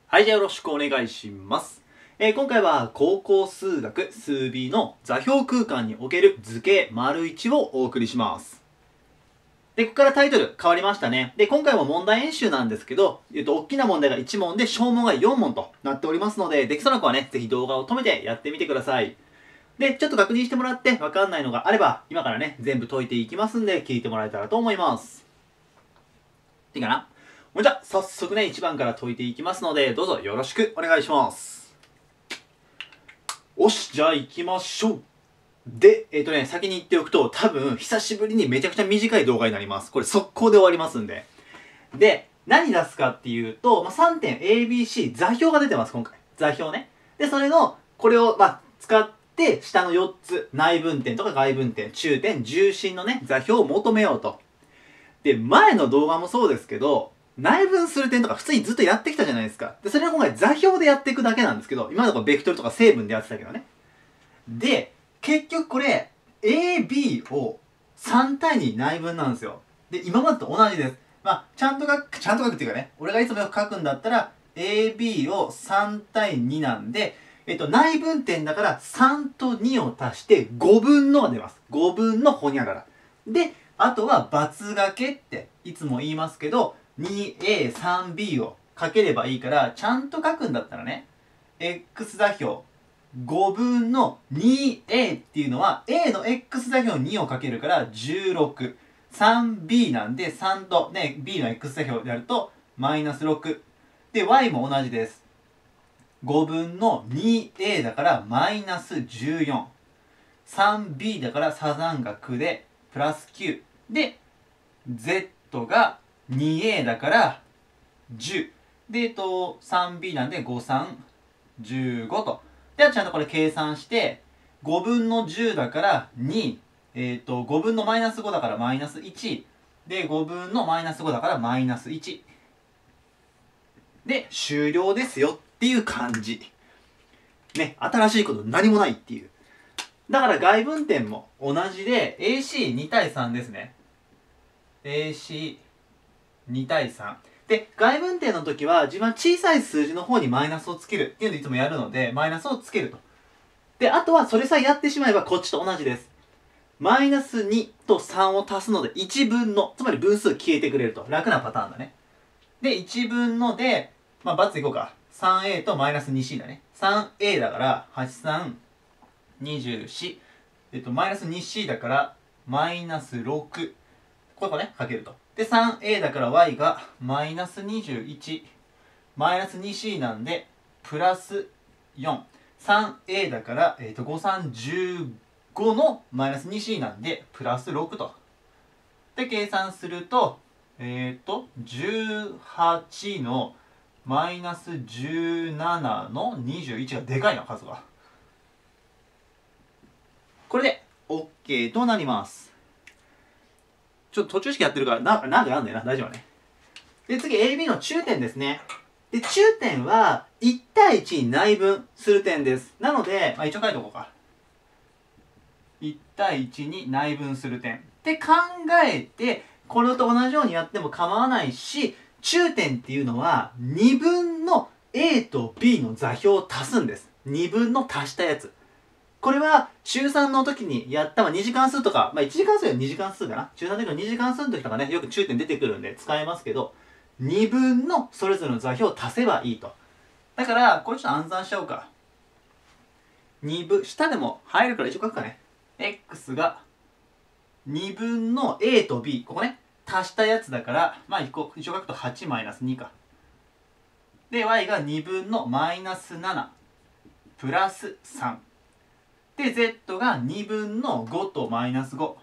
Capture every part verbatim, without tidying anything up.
はい、じゃあよろしくお願いします。えー、今回は高校数学数 ビー の座標空間における図形 ① いちをお送りします。で、ここからタイトル変わりましたね。で、今回も問題演習なんですけど、えっと、大きな問題がいち問で小問がよん問となっておりますので、できそうな子はね、ぜひ動画を止めてやってみてください。で、ちょっと確認してもらってわかんないのがあれば、今からね、全部解いていきますんで、聞いてもらえたらと思います。いいかな？じゃあ、早速ね、いちばんから解いていきますので、どうぞよろしくお願いします。よし、じゃあ行きましょう。で、えっとね、先に言っておくと、多分、久しぶりにめちゃくちゃ短い動画になります。これ速攻で終わりますんで。で、何出すかっていうと、まあ、さんてん エービーシー 座標が出てます、今回。座標ね。で、それの、これを、まあ、使って、下のよっつ、内分点とか外分点、中点、重心のね、座標を求めようと。で、前の動画もそうですけど、内分する点とか普通にずっとやってきたじゃないですか。で、それを今回座標でやっていくだけなんですけど、今のところベクトルとか成分でやってたけどね。で、結局これ、エービー をさん対に内分なんですよ。で、今までと同じです。まあ、ちゃんと書く、ちゃんと書くっていうかね、俺がいつもよく書くんだったら、エービー をさん対になんで、えっと、内分点だからさんとにを足してごぶんのが出ます。ごぶんのほにゃらら。で、あとは×掛けっていつも言いますけど、にエーさんビー を書ければいいから、ちゃんと書くんだったらね、x 座標ごぶんの にエー っていうのは A の X 座標にをかけるからじゅうろく。さんビー なんでさんとね、B の X 座標でやるとマイナスろく。で、Y も同じです。ごぶんの にエー だからマイナスじゅうよん。さんビー だから差残がくでプラスきゅう。で、Z が にエー だからじゅう。で、えっと、さんビー なんでご、さん、じゅうごと。ではちゃんとこれ計算して、ごぶんのじゅうだからに、えっと、ごぶんのマイナスごだからマイナスいち。で、ごぶんのマイナスごだからマイナスいち。で、終了ですよっていう感じ。ね、新しいこと何もないっていう。だから外分点も同じで エーシーに 対さんですね。エーシーに 対さん。で、外分点の時は自分は小さい数字の方にマイナスをつけるっていうのをいつもやるので、マイナスをつけると。で、あとはそれさえやってしまえばこっちと同じです。マイナスにとさんを足すのでいちぶんの、つまり分数消えてくれると。楽なパターンだね。で、いちぶんので、まあ、×いこうか。さんエー とマイナス にシー だね。さんエー だから、はちさん、にじゅうよん。えっと、マイナス にシー だから、マイナスろく。これね、かけると。で、さんエー だから y がマイナスにじゅういち。マイナス にシー なんで、プラスよん。さんエー だから、えっと、ご、さん、じゅうごのマイナス にシー なんで、プラスろくと。で、計算すると、えっと、じゅうはちのマイナスじゅうななのにじゅういちがでかいな、数が。これで OK となります。ちょっと途中式やってるから、な、なんかなんだよな。大丈夫ね。で、次 エービー の中点ですね。で、中点はいち対いちに内分する点です。なので、まあ、一応書いておこうか。いち対いちに内分する点。って考えて、これと同じようにやっても構わないし、中点っていうのはにぶんの A と B の座標を足すんです。にぶんの足したやつ。これは中さんの時にやった、まあ、に次関数とか、まあ、いち次関数よりに次関数かな。中さんの時のに次関数の時とかね、よく中点出てくるんで使えますけど、にぶんのそれぞれの座標を足せばいいと。だから、これちょっと暗算しちゃおうか。にぶん、下でも入るから一応書くかね。x がにぶんの a と b、ここね、足したやつだから、まあ一応書くとはちマイナスにか。で、y がにぶんのマイナスなな、プラスさん。で、z がにぶんのごとマイナスご。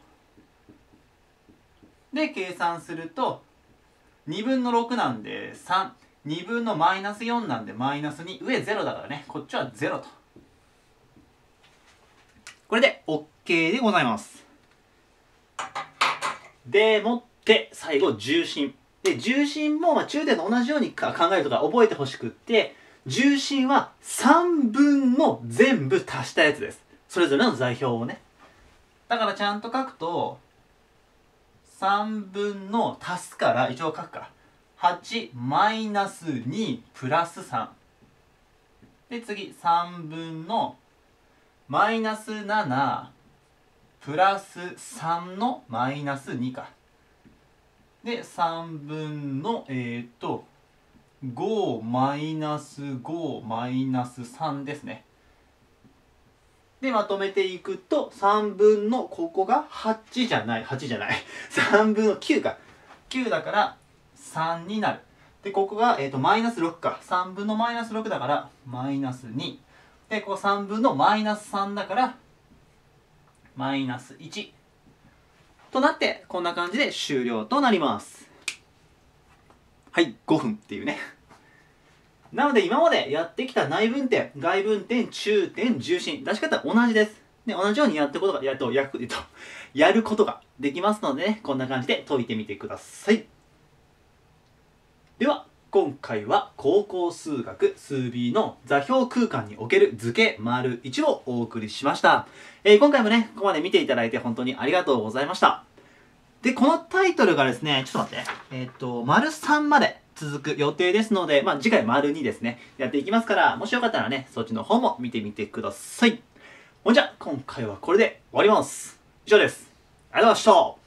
で、計算すると、にぶんのろくなんでさん。にぶんのマイナスよんなんでマイナスに。上ゼロだからね。こっちはゼロと。これで OK でございます。でもって、最後、重心。で、重心も、まあ、中点と同じように考えるとか覚えてほしくって、重心はさんぶんの全部足したやつです。それぞれの座標をね。だからちゃんと書くと、さんぶんの足すから、一応書くか。はちマイナスにプラスさん。 で次さんぶんのマイナスななプラスさんのマイナスにか。でさんぶんのえっとごマイナスごマイナスさんですね。でまとめていくとさんぶんのここがはちじゃないはちじゃないさんぶんのきゅうかきゅうだからさんになる。でここが、えー、とマイナスろくかさんぶんのマイナスろくだからマイナスにでここさんぶんのマイナスさんだからマイナスいちとなってこんな感じで終了となります。はいごふんっていうね。なので今までやってきた内分点、外分点、中点、重心、出し方は同じです。で、同じようにやってことが、やると、やると、やることができますのでね、こんな感じで解いてみてください。では、今回は高校数学数 ビー の座標空間における図形 ① いちをお送りしました。えー、今回もね、ここまで見ていただいて本当にありがとうございました。で、このタイトルがですね、ちょっと待って、えっと、丸さんまで続く予定ですので、まあ、次回丸にですね、やっていきますから、もしよかったらね、そっちの方も見てみてください。ほんじゃ、今回はこれで終わります。以上です。ありがとうございました。